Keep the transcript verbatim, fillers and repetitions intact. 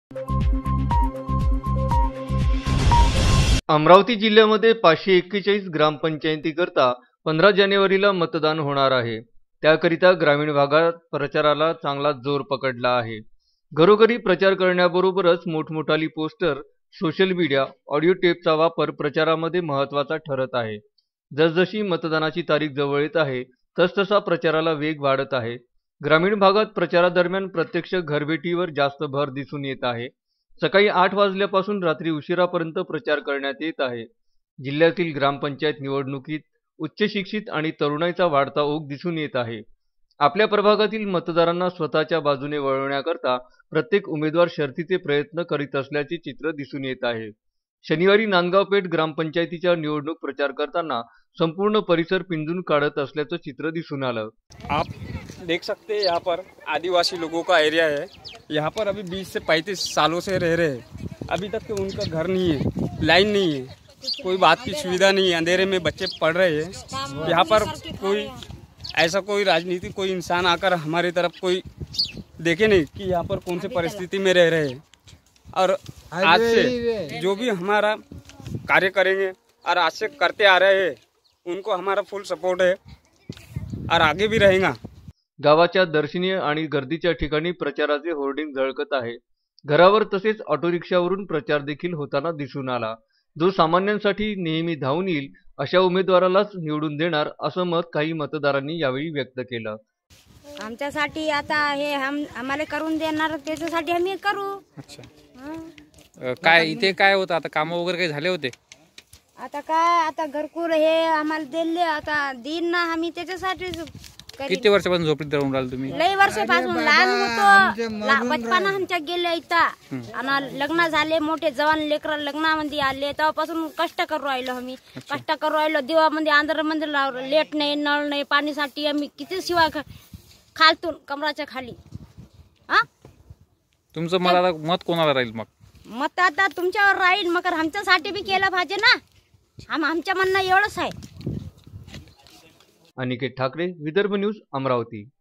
अमरावती जिल्ह्यामध्ये पाचशे एक्केचाळीस ग्रामपंचायतीकरता पंधरा जानेवारीला मतदान होणार आहे। त्याकरिता ग्रामीण भागात प्रचाराला चांगला जोर पकडला आहे। घरोघरी प्रचार करण्याबरोबरच मोठमोठाली पोस्टर, सोशल मीडिया, ऑडिओ टेपचा वापर प्रचारामध्ये महत्त्वाचा ठरत आहे। जसजशी मतदानाची तारीख जवळ येत आहे तसतसा प्रचाराला वेग वाढत आहे। ग्रामीण भागात प्रचारादरम्यान प्रत्यक्ष घरभेटीवर जास्त भर दिसून येत आहे। सकाळी आठ वाजल्यापासून रात्री उशिरापर्यंत प्रचार करण्यात येत आहे। जिल्ह्यातील ग्रामपंचायत निवडणुकीत उच्च शिक्षित आणि तरुणाईचा वाढता ओघ दिसून येत आहे। आपल्या प्रभागातील मतदारांना स्वतःच्या बाजूने वळवण्याकरता प्रत्येक उमेदवार शर्थीचे प्रयत्न करीत असल्याचे चित्र दिसून येत आहे। शनिवारी नांदगाव पेठ ग्रामपंचायतीच्या निवडणूक प्रचार करताना संपूर्ण परिसर पिंजून काढत असल्याचं चित्र दिसून आलं। आप देख सकते हैं यहाँ पर आदिवासी लोगों का एरिया है। यहाँ पर अभी बीस से पैंतीस सालों से रह रहे हैं। अभी तक के उनका घर नहीं है, लाइन नहीं है, कोई बात की सुविधा नहीं है। अंधेरे में बच्चे पढ़ रहे हैं। यहाँ पर कोई ऐसा कोई राजनीति कोई इंसान आकर हमारी तरफ कोई देखे नहीं कि यहाँ पर कौन सी परिस्थिति में रह रहे हैं। और आज से जो भी हमारा कार्य करेंगे और आज से करते आ रहे हैं उनको हमारा फुल सपोर्ट है और आगे भी रहेगा। गावाच्या दर्शनीय आणि गर्दीच्या ठिकाणी प्रचाराचे होर्डिंग झळकत आहे। घरावर तसेच ऑटो रिक्षावरून प्रचार देखील होताना दिसून आला। जो सामान्यांसाठी नेहमी धावून येईल अशा उमेदवारालाच निवडून देणार असं मत काही मतदारांनी यावेळी व्यक्त केलं। आमच्यासाठी आता हे हम आम्हाला करून देणार त्याच्यासाठी आम्ही करू। अच्छा, काय इथे काय होतं आता, काम वगैरे काही झाले होते? आता काय आता घरकुल हे आम्हाला दिले, आता दिन ना आम्ही त्याच्यासाठी। किती वर्षापासून झोपडीत राहून राहिले तुम्ही? लई वर्षापासून लहान होतो, बचपन आमच्या गेले इथं आणि लग्न झाले, मोठे जवान लेकर लग्नामध्ये आले तेव्हापासून कष्ट करू राहिलो आम्ही। कष्ट करू राहिलो, देवामध्ये आंध्रमध्ये लेट नाही, नळ नाही, पाणीसाठी आम्ही किती शिवाय खालतून कमराच्या खाली। हा, तुमचं मला मत कोणाला राहील मग? मत आता तुमच्यावर राहील, मग आमच्यासाठी बी केलं पाहिजे ना। आम आमच्या म्हणणं एवढंच आहे। अनिकेत ठाकरे, विदर्भ न्यूज, अमरावती।